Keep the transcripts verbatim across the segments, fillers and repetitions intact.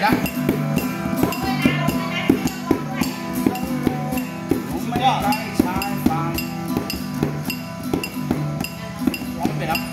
นะก็ชายฟังร้องไม่เป็นครับ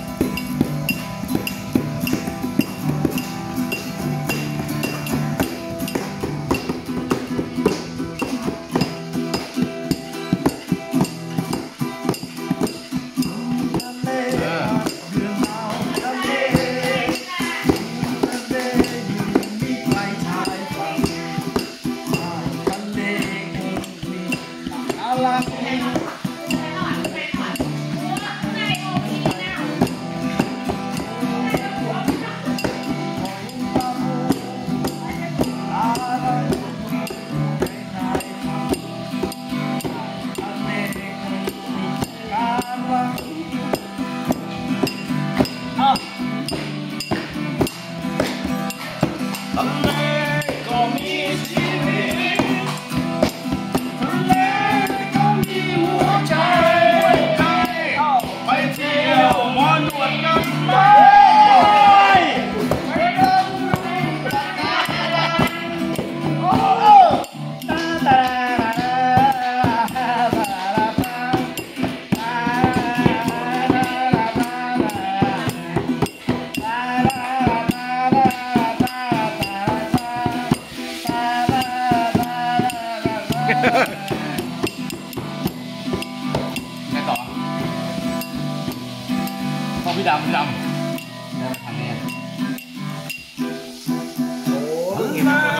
ทะเลก็มีชีวิตทะเลก็มีหัวใจไปเที่ยวมอนวดกันไหมไงต่อพ่อพี่ดำพี่ดำ